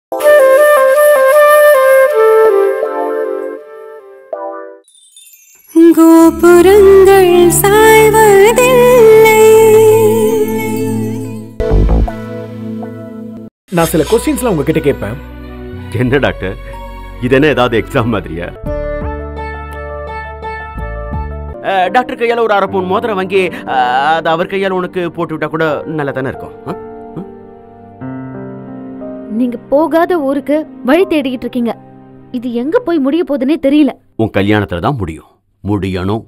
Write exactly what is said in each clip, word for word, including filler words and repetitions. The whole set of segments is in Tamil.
கோபுரங்கள் சாய்வதில்லை. நான் சில क्वेश्चंसலாம் உங்ககிட்ட கேட்பேன். என்ன டாக்டர், இது என்ன ஏதாவது எக்ஸாம் மாதிரியா? டாக்டர் கையால ஒரு அரை பவுன் மோதிரம் வாங்கி அது அவர் கையால உனக்கு போட்டு விட்டா கூட நல்லா தானே இருக்கும். நீங்க போகாத ஊருக்கு வழி தேடிக்கிட்டு இருக்கீங்க. இது எங்க போய் முடிய போகுதுன்னே தெரியல. உன் கல்யாணத்துல தான் முடியும். முடியணும்.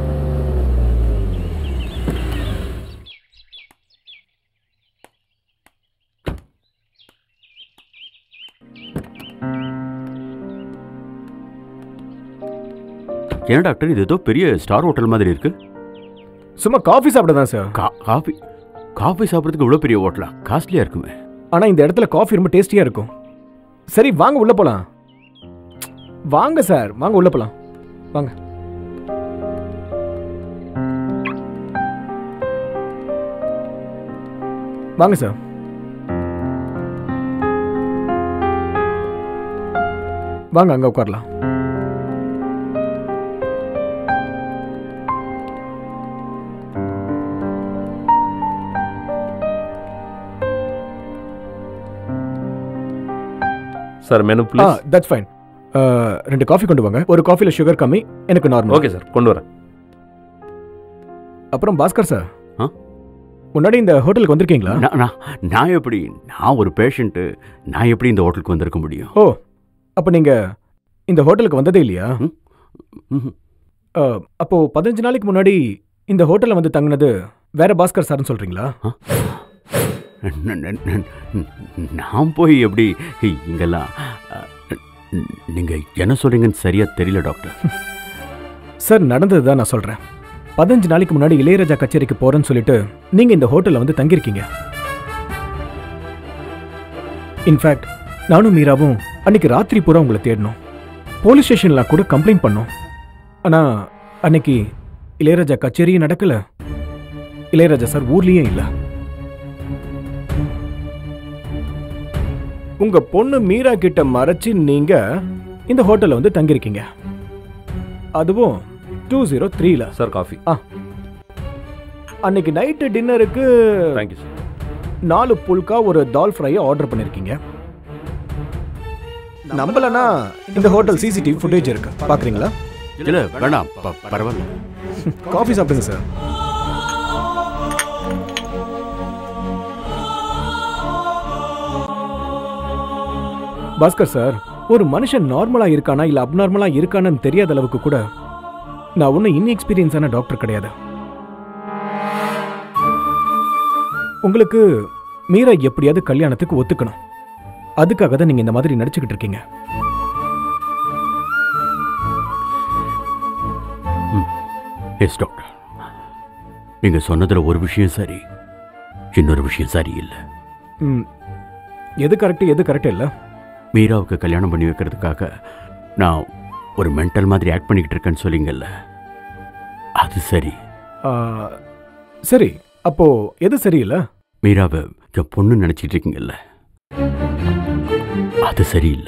ஏன் டாக்டர், இது ஏதோ பெரிய ஸ்டார் ஹோட்டல் மாதிரி இருக்கு. சும்மா காஃபி சாப்பிட தான் சார். காஃபி காஃபி சாப்பிட்றதுக்கு இவ்வளோ பெரிய ஹோட்டலா? காஸ்ட்லியா இருக்குமே. ஆனா இந்த இடத்துல காஃபி ரொம்ப டேஸ்டியா இருக்கும். சரி வாங்க உள்ள போலாம். வாங்க சார், வாங்க உள்ள போலாம். வாங்க. வாங்க சார். வாங்க அங்க உட்காரலாம். Sir menu please. Ah that's fine. ரெண்டு காஃபி கொண்டு வாங்க. ஒரு காஃபில சுகர் கம்மி, எனக்கு நார்மல். ஓகே சார், கொண்டு வரேன். அப்புறம் பாஸ்கர் சார், முன்னாடி இந்த ஹோட்டலுக்கு வந்திருக்கீங்களா? நான் எப்படி, நான் ஒரு பேஷண்ட்டு, நான் எப்படி இந்த ஹோட்டலுக்கு வந்திருக்க முடியும்? ஓ, அப்போ நீங்க இந்த ஹோட்டலுக்கு வந்ததே இல்லையா? அப்போ பதினஞ்சு நாளைக்கு முன்னாடி இந்த ஹோட்டலில் வந்து தங்கினது வேற பாஸ்கர் சார்னு சொல்றீங்களா? நான் போய் எப்படி இங்கெல்லாம், நீங்க என்ன சொல்றீங்கன்னு சரியா தெரியல டாக்டர். சார் நடந்தது தான் நான் சொல்றேன். பதினஞ்சு நாளைக்கு முன்னாடி இளையராஜா கச்சேரிக்கு போறேன்னு சொல்லிட்டு நீங்க இந்த ஹோட்டல்ல வந்து தங்கியிருக்கீங்க. இன்ஃபேக்ட் நானும் மீராவும் அன்னைக்கு ராத்திரி பூரா உங்களை தேடணும். போலீஸ் ஸ்டேஷன்ல கூட கம்ப்ளைண்ட் பண்ணோம். ஆனா அன்னைக்கு இளையராஜா கச்சேரியும் நடக்கல, இளையராஜா சார் ஊர்லயே இல்ல. உங்க பொண்ணு மீரா கிட்ட மறைச்சு நீங்க இந்த ஹோட்டல்ல வந்து தங்கியிருக்கீங்க. அதுவும் டூ ஜீரோ த்ரீல. Sir coffee. ஆ, அன்னைக்கு நைட்டு டின்னருக்கு தேங்க்யூ சார். நாலு புல்கா ஒரு தால் ஃப்ரையை ஆர்டர் பண்ணிருக்கீங்க. நம்பலனா இந்த ஹோட்டல் சிசிடிவி ஃபுட்டேஜ் இருக்கு, பாக்குறீங்களா? இல்ல வேணாம், பரவாயில்ல. காஃபி சாப்பிடுங்க சார். பாஸ்கர் சார், ஒரு மனுஷன் நார்மலா இருக்கானா இல்ல அப்நார்மலா இருக்கானு தெரியாத அளவுக்கு கூட நான் ஒன்னும் இன்எக்ஸ்பீரியன்ஸான டாக்டர் கிடையாது. உங்களுக்கு மீரா எப்படியாவது கல்யாணத்துக்கு ஒத்துக்கணும். அதுக்காக தான் நீங்க இந்த மாதிரி நடிச்சுக்கிட்டு இருக்கீங்க. எஸ் டாக்டர், நீங்க சொன்னதுல ஒரு விஷயம் சரி, இன்னொரு விஷயம் சரி இல்லை. எது கரெக்ட் எது கரெக்ட் இல்ல? மீராவுக்கு கல்யாணம் பண்ணி வைக்கிறதுக்காக நான் ஒரு மென்டல் மாதிரி ஆக்ட் பண்ணிக்கிட்டு இருக்கேன்னு சொல்லிங்கல்ல, அது சரி. சரி, அப்போ எது சரியில்லை? மீராவை என் பொண்ணு நினைச்சிட்டு இருக்கீங்கல்ல, அது சரியில்லை.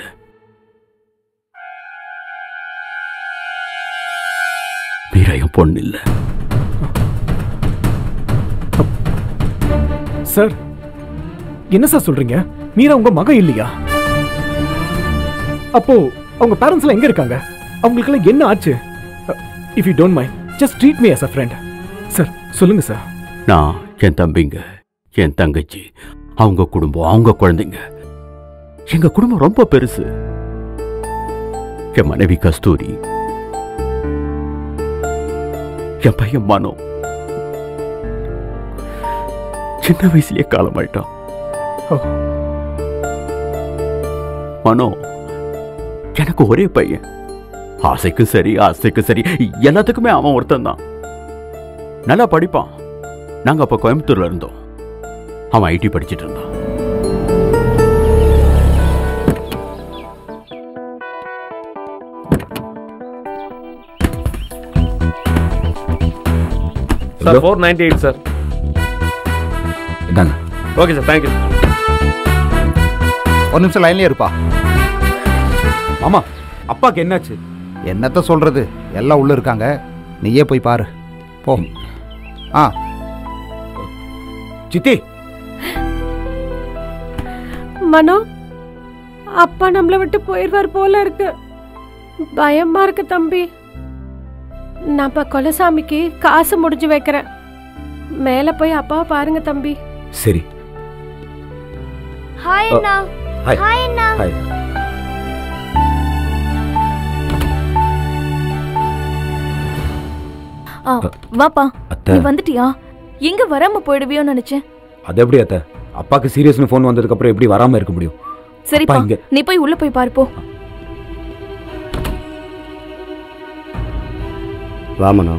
மீரா என் பொண்ணு இல்லை. சார் என்ன சார் சொல்றீங்க? மீரா உங்க மக இல்லையா? அப்போ அவங்க பேரண்ட்ஸ் எல்லாம் எங்க இருக்காங்க? அவங்களுக்கு எல்லாம் என்ன ஆச்சு? If you don't mind just treat me as a friend. Sir சொல்லுங்க சார். நான், என் தம்பிங்க, என் தங்கச்சி, அவங்க குடும்பம், அவங்க குழந்தைங்க, எங்க குடும்பம் ரொம்ப பெருசு. என் மனைவி கஸ்தூரி, என் பையன் மனோ சின்ன வயசுலயே காலமாயிட்டான். மனோ எனக்கு ஒரே பையன். ஆசைக்கும் சரி ஆசைக்கும் சரி எல்லாத்துக்குமே அவன் ஒருத்தன் தான். நல்லா படிப்பான். நாங்க அப்ப கோயம்புத்தூர்ல இருந்தோம். அவன் ஐடி படிச்சுட்டு இருந்தான். Sir four ninety eight sir. இதாங்க. Okay sir, thank you. ஒரு நிமிஷம் லைன்லயே இருப்பா. மாமா அப்பாக்கு என்னாச்சு? என்னத்த சொல்றது, எல்லாம் உள்ள இருக்காங்க, நீயே போய் பாரு போ. ஆ சித்தி. மனோ, அப்பா நம்மளை விட்டு போயிடுவார் போல இருக்கு. பயமா இருக்கு தம்பி. நான் இப்ப கொலசாமிக்கு காசு முடிஞ்சு வைக்கிறேன். மேல போய் அப்பாவை பாருங்க தம்பி. சரி. ஹாய் அண்ணா. ஹாய். ஹாய் அண்ணா. ஹாய். ஆ வாப்பா. அத்தை. நீ வந்துட்டியா? எங்க வராம போயிடுவியோன்னு நினைச்சேன். அது எப்படி அத்தை? அப்பாக்கு சீரியஸ்னு ஃபோன் வந்ததுக்கு அப்புறம் எப்படி வராம இருக்க முடியும்? சரிப்பா, அப்பா இங்க. நீ போய் உள்ள போய் பாரு போ. வாமனோ.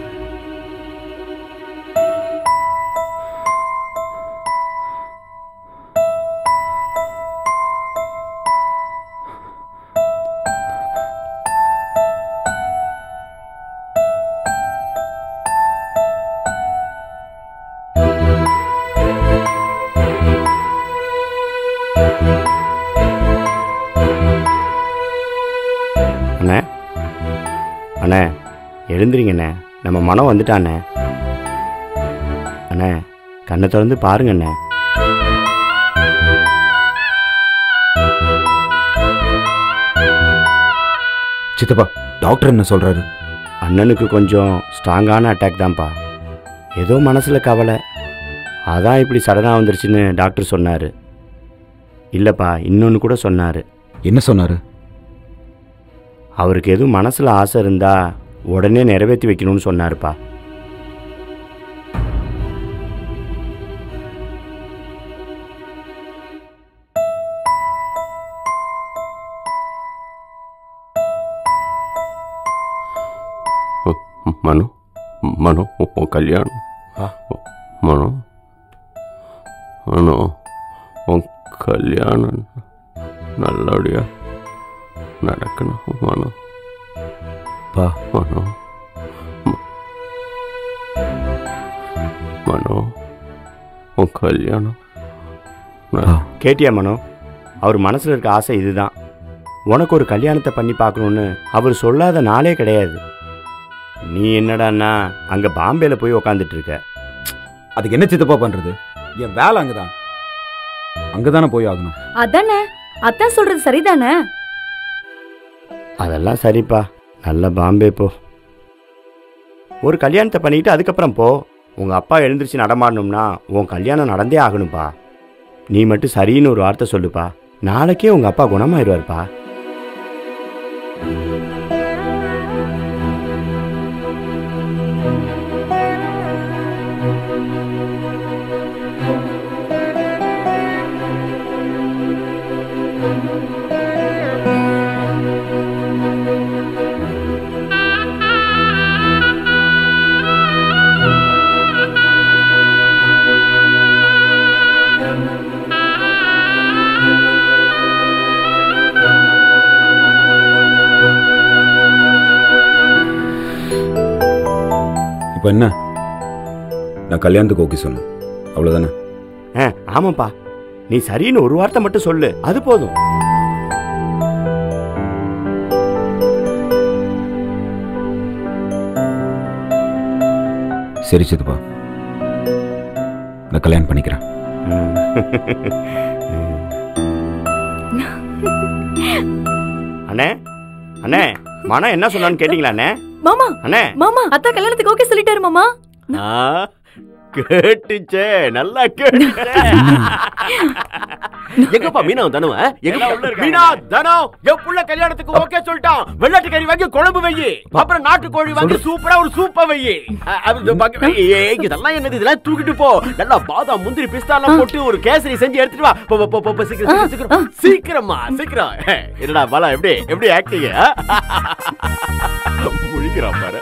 அண்ணே அண்ணே எழுந்துறீங்கண்ணே, நம்ம மனம் வந்துட்டாண்ணே. அண்ணே கண்ணை திறந்து பாருங்கண்ணே. சித்தப்பா டாக்டர் என்ன சொல்றாரு? அண்ணனுக்கு கொஞ்சம் ஸ்ட்ராங்கான அட்டாக் தான்ப்பா. ஏதோ மனசில் கவலை, அதான் இப்படி சடனாக வந்துருச்சுன்னு டாக்டர் சொன்னார். இல்லைப்பா, இன்னொன்று கூட சொன்னார். என்ன சொன்னார்? அவருக்கு எதுவும் மனசில் ஆசை இருந்தால் உடனே நிறைவேற்றி வைக்கணும்னு சொன்னார்ப்பா. மனு மனு உன் கல்யாணம். மனு மனு உன் கல்யாணம் நல்லபடியா நடக்கணும் மனு. பா மனு மனு உன் கல்யாணம். கேட்டியா மனோ? அவர் மனசில் இருக்க ஆசை இதுதான். உனக்கு ஒரு கல்யாணத்தை பண்ணி பார்க்கணுன்னு அவர் சொல்லாத நாளே கிடையாது. நீ என்னடான்னா அங்கே பாம்பேயில் போய் உக்காந்துட்டு இருக்க. அதுக்கு என்ன சித்தப்பா பண்றது? என் வேலை அங்கதான், அங்கதானே போய் ஆகணும். அதானே, அதான் சொல்றது சரிதானே. அதெல்லாம் சரிப்பா, நல்ல பாம்பே போ. ஒரு கல்யாணத்தை பண்ணிக்கிட்டு அதுக்கப்புறம் போ. உங்கள் அப்பா எழுந்திரிச்சு நடமாடணும்னா உன் கல்யாணம் நடந்தே ஆகணும்ப்பா. நீ மட்டும் சரின்னு ஒரு வார்த்தை சொல்லுப்பா, நாளைக்கே உங்கள் அப்பா குணமாயிருவார்ப்பா. இப்போ என்ன? நான் கல்யாணத்துக்கு ஓகே சொன்னேன், அவ்வளோதானே? ஆ ஆமாப்பா, நீ சரின்னு ஒரு வார்த்தை மட்டும் சொல்லு, அது போதும். சரி சித்தப்பா, நான் கல்யாணம் பண்ணிக்கிறேன். அண்ணே அண்ணே மனம் என்ன சொன்னான்னு கேட்டீங்களா அண்ணே? மாமா அண்ணே மாமா அத்தா கல்யாணத்துக்கு ஓகே சொல்லிட்டாரு மாமா. கேட்டுச்சே, நல்லா கேட்டுச்சே. எங்கப்பா மீனா தனுவ? மீனா தனோ என் புள்ள கல்யாணத்துக்கு ஓகே சொல்லிட்டான். வெள்ளாட்டு கறி வாங்கி குழம்பு வையி, அப்புறம் நாட்டு கோழி வாங்கி சூப்பரா ஒரு சூப்பா வையி. இதெல்லாம் என்னது? இதெல்லாம் தூக்கிட்டு போ. நல்லா பாதாம் முந்திரி பிஸ்தா எல்லாம் போட்டு ஒரு கேசரி செஞ்சு எடுத்துட்டு வா. போ போ போ சீக்கிரம் சீக்கிரம் சீக்கிரமா சீக்கிரம். என்னடா பாலா, எப்படி எப்படி ஆக்டிங் முழிக்கிறான் பாரு.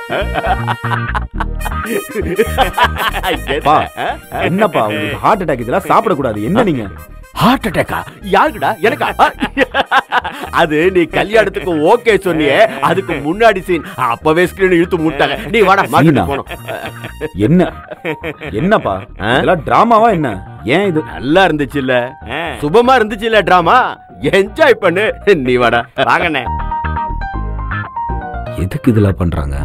என்னப்பா உங்களுக்கு ஹார்ட் அட்டாக்? இதெல்லாம் சாப்பிடக்கூடாது. என்ன நீங்க ஹார்ட் அட்டாக்கா? யாருக்குடா? எனக்கா? அது நீ கல்யாணத்துக்கு ஓகே சொன்னியே, அதுக்கு முன்னாடி சீன். அப்பவே ஸ்கிரீன் இழுத்து மூட்டாங்க. நீ வாடா மார்க்கெட் போறோம். என்ன என்னப்பா இதெல்லாம் டிராமாவா என்ன? ஏன் இது நல்லா இருந்துச்சு இல்ல? சுபமா இருந்துச்சு இல்ல டிராமா? என்ஜாய் பண்ணு. நீ வாடா. வாங்கண்ணே. எதுக்கு இதெல்லாம் பண்றாங்க?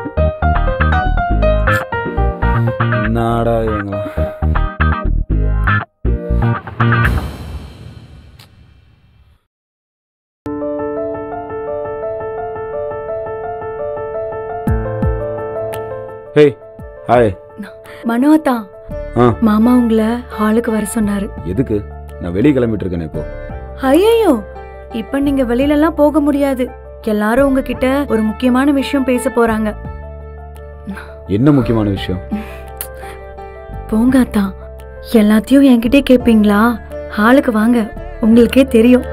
நாடா இவங்க. Hey hi. மனோதா, ஆ. மாமா உங்களை ஹாலுக்கு வர சொன்னாரு. எதுக்கு? நான் வெளியே கிளம்பிட்டு இருக்கேன் இப்போ. ஐயோ, இப்ப நீங்க வெளியில எல்லாம் போக முடியாது. எல்லாரும் உங்ககிட்ட ஒரு முக்கியமான விஷயம் பேச போறாங்க. என்ன முக்கியமான விஷயம்? போங்க அத்தா, எல்லாத்தையும் என்கிட்டே கேப்பீங்களா? ஹாலுக்கு வாங்க, உங்களுக்கே தெரியும்.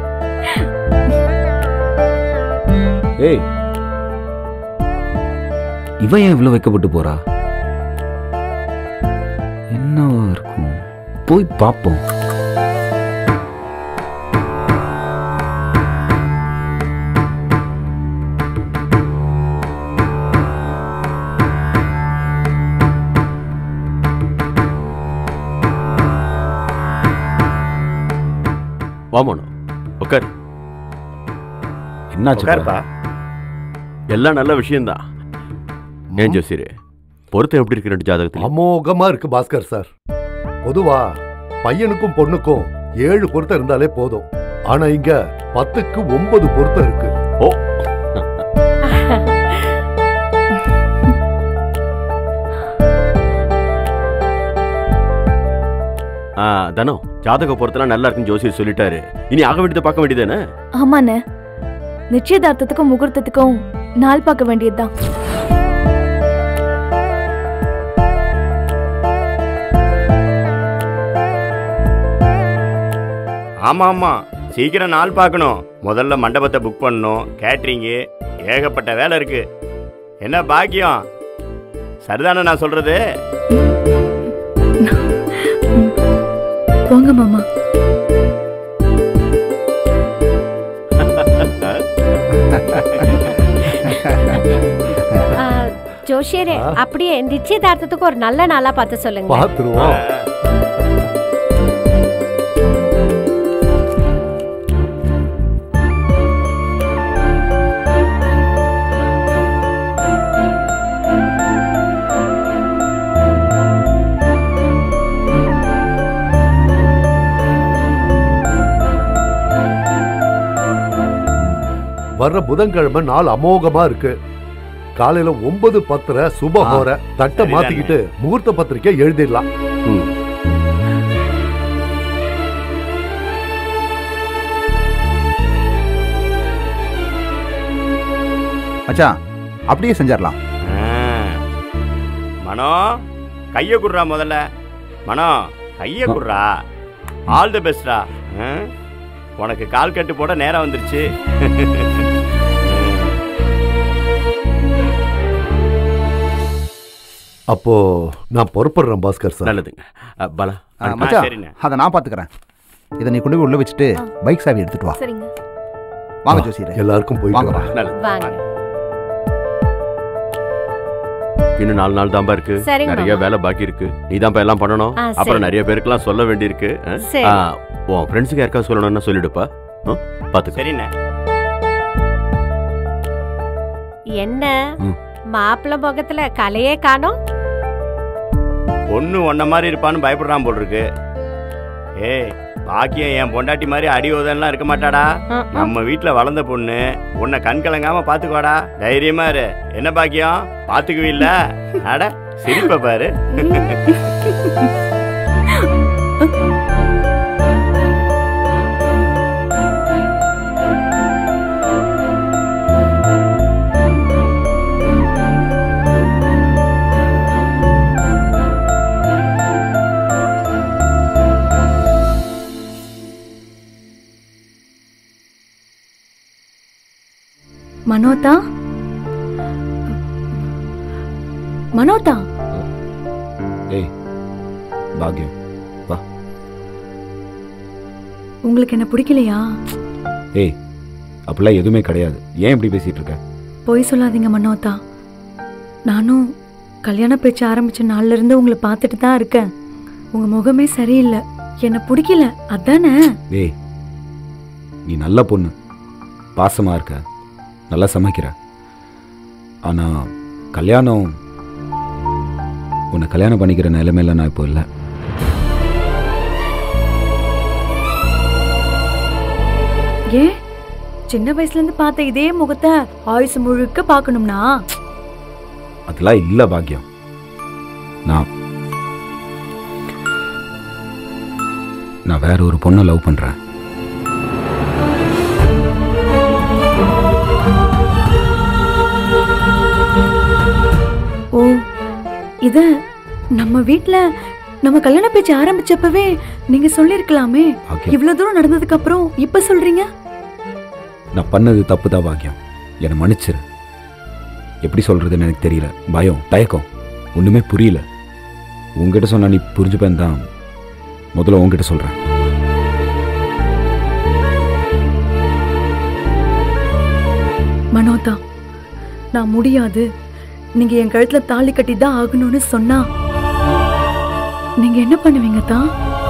ஏய், இவன் ஏன் இவ்வளவு வைக்கப்பட்டு போறா? என்னவா இருக்கும்? போய் பாப்போம். வாமோனு உட்கார். உட்காருப்பா. எல்லாம் நல்ல விஷயம்தான். ஏன் ஜோசியரே, பொருத்தம் எப்படி இருக்கு ரெண்டு ஜாதகத்துல? அமோகமா இருக்கு பாஸ்கர் சார். பொதுவா பையனுக்கும் பொண்ணுக்கும் ஏழு பொருத்தம் இருந்தாலே போதும். ஆனா இங்க பத்துக்கு ஒன்பது பொருத்தம் இருக்கு. ஓ, தனோ, ஜாதக பொருத்தெல்லாம் நல்லா இருக்குன்னு ஜோசியர் சொல்லிட்டாரு. இனி ஆக வேண்டியதை பார்க்க வேண்டியதானே? ஆமாண்ணே, நிச்சயதார்த்தத்துக்கும் முகூர்த்தத்துக்கும் நாள் பார்க்க வேண்டியதுதான். ஆமா ஆமா, சீக்கிரம் நாள் பார்க்கணும். முதல்ல மண்டபத்தை புக் பண்ணணும், கேட்ரிங்கு, ஏகப்பட்ட வேலை இருக்கு. என்ன பாக்கியம், சரிதானே நான் சொல்றது? போங்க மாமா. ஜோஷியரே, அப்படியே நிச்சயதார்த்தத்துக்கு ஒரு நல்ல நாளா பார்த்து சொல்லுங்க. பாத்துருவோம். வர்ற புதன்கிழமை நாள் அமோகமா இருக்கு. காலையில ஒன்பது பத்திர சுபஹோர தட்டை மாத்திக்கிட்டு முகூர்த்த பத்திரிக்கை எழுதிடலாம். மச்சான், அப்படியே செஞ்சிடலாம். மனோ, கைய குடுறா முதல்ல. மனோ, கைய குடுறா. ஆல் தி பெஸ்டா. உனக்கு கால் கட்டு போட நேரம் வந்துருச்சு. அப்போ நான் பொறுப்படுறேன் பாஸ்கர் சார். நல்லதுங்க. பலா, மச்சான், அதை நான் பாத்துக்கிறேன். இதை நீ கொண்டு போய் உள்ள வச்சுட்டு பைக் சாவி எடுத்துட்டு வா. சரிங்க. வாங்க ஜோசியரே. எல்லாருக்கும் போய் வாங்க. வாங்க. இன்னும் நாலு நாள் தான்பா இருக்கு. நிறைய வேலை பாக்கி இருக்கு. நீ தான்ப்பா எல்லாம் பண்ணணும். அப்புறம் நிறைய பேருக்குலாம் சொல்ல வேண்டி இருக்கு. உன் ஃப்ரெண்ட்ஸுக்கு யாருக்கா சொல்லணும்னா சொல்லிடுப்பா. பாத்து. சரிண்ணே. என்ன மாப்பிள்ள முகத்துல கலையே காணோம்? பொண்ணு ஒன்ன மாதிரி இருப்பான்னு பயப்படுறான் போல் இருக்கு. ஏய், பாக்கியம் என் பொண்டாட்டி மாதிரி அடி உதெல்லாம் இருக்க மாட்டாடா. நம்ம வீட்டுல வளர்ந்த பொண்ணு, உன்னை கண் கலங்காம பாத்துக்குவாடா. தைரியமா இரு. என்ன பாக்கியம், பாத்துக்குவீல்ல? அட சிரிப்ப பாரு. மனோதா, மனோதா. ஏய் பாக்கியம், வா. உங்களுக்கு என்ன பிடிக்கலையா? ஏய், அப்படிலாம் எதுவுமே கிடையாது. ஏன் இப்படி பேசிட்டு இருக்க? பொய் சொல்லாதீங்க மனோதா. நானும் கல்யாண பேச்சு ஆரம்பிச்ச நாள்ல இருந்து உங்களை பார்த்துட்டு தான் இருக்கேன். உங்க முகமே சரியில்லை, என்ன பிடிக்கல, அதானே? ஏய், நீ நல்ல பொண்ணு, பாசமா இருக்க, நல்லா சமைக்கிற. ஆனா கல்யாணம் உன்னை கல்யாணம் பண்ணிக்கிற நிலைமையில நான் இப்போ இல்லை. ஏன் சின்ன வயசுல இருந்து பார்த்த இதே முகத்தை ஆயுசு முழுக்க பார்க்கணும்னா? அதெல்லாம் இல்ல பாக்கியம். நான் நான் வேற ஒரு பொண்ணை லவ் பண்றேன். ஓ, இத நம்ம வீட்ல நம்ம கல்யாண பேச்சு ஆரம்பிச்சப்பவே நீங்க சொல்லிருக்கலாமே. இவ்வளவு தூரம் நடந்ததுக்கு அப்புறம் இப்ப சொல்றீங்க? நான் பண்ணது தப்பு தான் பாக்கியம், என்னை மன்னிச்சிரு. எப்படி சொல்றதுன்னு எனக்கு தெரியல. பயம், தயக்கம், ஒண்ணுமே புரியல. உங்ககிட்ட சொன்னா நீ புரிஞ்சுப்பேன் தான் முதல்ல உங்ககிட்ட சொல்றேன். மனோதா, நான் முடியாது, நீங்க என் கழுத்துல தாலி கட்டி தான் ஆகணும்னு சொன்னா நீங்க என்ன பண்ணுவீங்க தான்?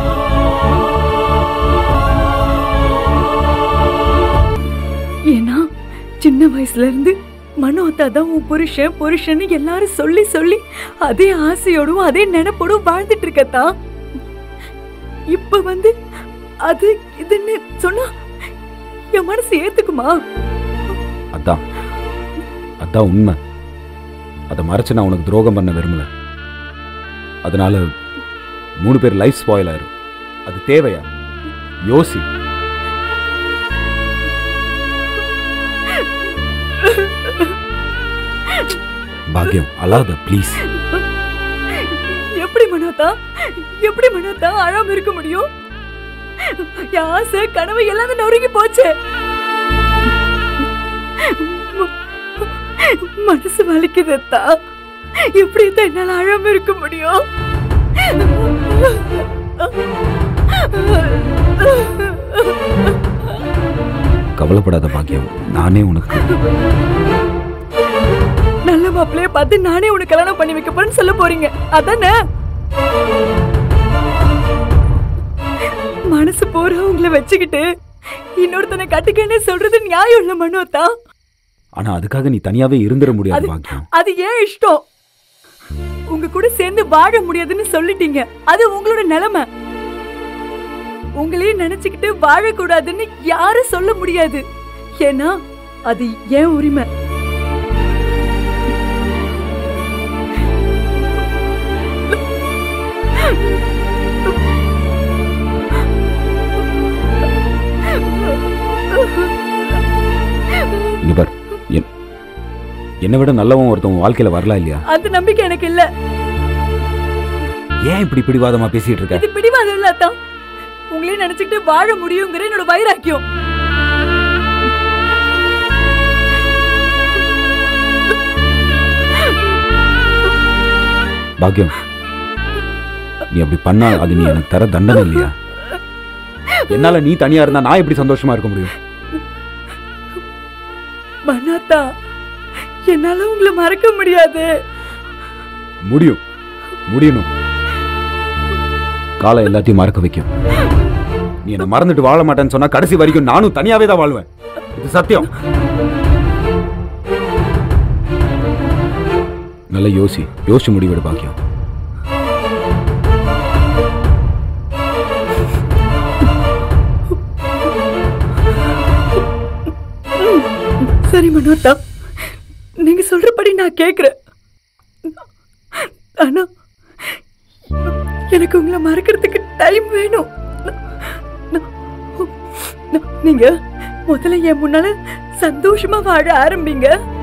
ஏன்னா சின்ன வயசுல இருந்து மனோதா தான் உன் புருஷன் புருஷன்னு எல்லாரும் சொல்லி சொல்லி அதே ஆசையோடும் அதே நினைப்போடும் வாழ்ந்துட்டு இருக்கத்தா. இப்ப வந்து அது இதுன்னு சொன்னா என் மனசு ஏத்துக்குமா? அதான் அதான் உண்மை. அதை மறைச்சு நான் உனக்கு துரோகம் பண்ண விரும்பல. அதனால மூணு பேர் லைஃப் ஸ்பாயில் ஆயிரும். அது தேவையா? யோசி. பாக்கியம், அழாத ப்ளீஸ். எப்படி மனோதா, எப்படி மனோதா அழாம இருக்க முடியும்? என் ஆசை கனவு எல்லாமே நொறுங்கி போச்சு. மனசு வலிக்குதா? எப்படி தான் என்னால அழாம இருக்க முடியும்? கவலைப்படாத பாக்கியம், நானே உனக்கு நல்ல மாப்பிளைய பார்த்து நானே உனக்கு கல்யாணம் பண்ணி வைக்க போறேன்னு சொல்ல போறீங்க, அதானே? மனசு போற உங்களை வச்சுக்கிட்டு இன்னொருத்தனை கட்டிக்கன்னு சொல்றது நியாயம் இல்ல மனோதா. ஆனா அதுக்காக நீ தனியாவே இருந்துட முடியாது பாக்கியம். அது ஏன் இஷ்டம். உங்க கூட சேர்ந்து வாழ முடியாதுன்னு சொல்லிட்டீங்க, அது உங்களோட நிலைமை. உங்களையே நினைச்சுக்கிட்டு வாழக்கூடாதுன்னு யாரும் சொல்ல முடியாது. ஏன்னா அது ஏன் உரிமை. என்னை விட நல்லவன் ஒருத்தவன் வாழ்க்கையில வரலாம் இல்லையா? அந்த நம்பிக்கை எனக்கு இல்ல. ஏன் இப்படி பிடிவாதமா பேசிட்டு இருக்க? இது பிடிவாதம் இல்ல அத்தா, உங்களே நினைச்சுக்கிட்டு வாழ முடியுங்கிற என்னோட வைராக்கியம். பாக்கியம், நீ அப்படி பண்ணா அது நீ எனக்கு தர தண்டனை இல்லையா? என்னால நீ தனியா இருந்தா நான் எப்படி சந்தோஷமா இருக்க முடியும்? மனாத்தா, என்னால உங்களை மறக்க முடியாது. முடியும், முடியணும். காலம் எல்லாத்தையும் மறக்க வைக்கும். நீ என்ன மறந்துட்டு வாழ மாட்டேன்னு சொன்னா கடைசி வரைக்கும் நானும் தனியாவே தான் வாழ்வேன். இது சத்தியம். நல்ல யோசி, யோசிச்சு முடிவெடு பாக்கியம். சரி மனோதா, நீங்க சொல்றபடி நான் கேக்குறேன். ஆனா எனக்கு உங்களை மறக்கிறதுக்கு டைம் வேணும். நீங்க முதல்ல என் முன்னால சந்தோஷமா வாழ ஆரம்பிங்க.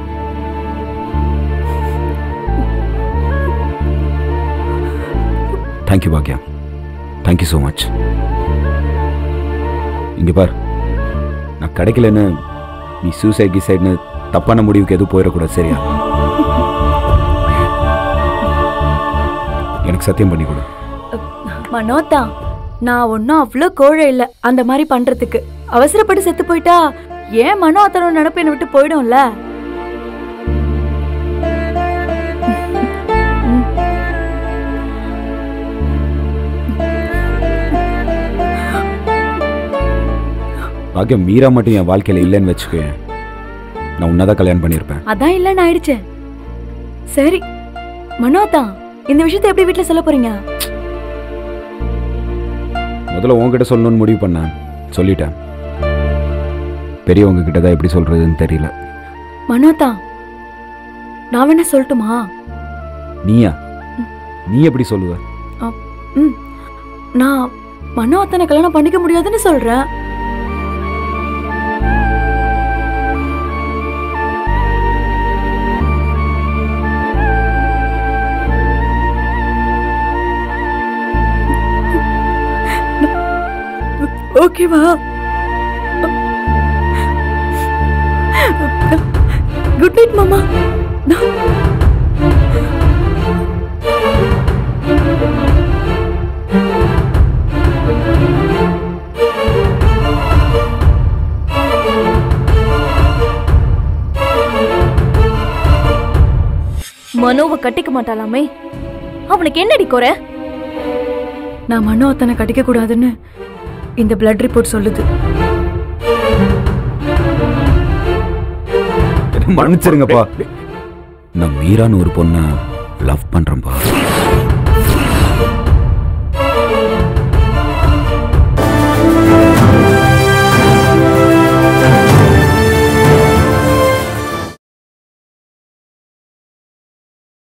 Thank you Baakiya, thank you so much. இங்க பார், நான் கிடைக்கலன்னு நீ சூசைட் கிசைட்னு தப்பான முடிவுக்கு எதுவும் போயிடக்கூடாது, சரியா? எனக்கு சத்தியம் பண்ணி கொடு. மனோதா, நான் ஒன்னும் அவ்வளோ கோழை இல்ல அந்த மாதிரி பண்றதுக்கு. அவசரப்பட்டு செத்து போயிட்டா ஏன் மனோ அத்தனோட நினப்பு என்னை விட்டு போயிடும்ல. பாக்கியம், மீரா மட்டும் என் வாழ்க்கையில இல்லைன்னு வச்சுக்க, நான் உன்னதான் கல்யாணம் பண்ணியிருப்பேன். அதான் இல்லைன்னு ஆயிடுச்சு. சரி மனோதா, இந்த விஷயத்தை எப்படி வீட்டுல சொல்ல போறீங்க? முதல்ல உன்கிட்ட சொல்லணும்னு முடிவு பண்ணேன், சொல்லிட்டேன். பெரியவங்க கிட்ட தான் எப்படி சொல்றதுன்னு தெரியல. மனோதா, நான் வேணா சொல்லட்டுமா? நீயா? நீ எப்படி சொல்லுவ? ம், நான் மனோ அத்தனை கல்யாணம் பண்ணிக்க முடியாதுன்னு சொல்றேன். ஓகேவா? குட் நைட் மாமா. மனோவை கட்டிக்க மாட்டாளாமே, அவனுக்கு என்னடி குறை? நான் மனோ அத்தனை கட்டிக்க கூடாதுன்னு இந்த பிளட் ரிப்போர்ட் சொல்லுது. மன்னிச்சிருங்கப்பா, நான் மீரான்னு ஒரு பொண்ணை லவ் பண்றேன்ப்பா.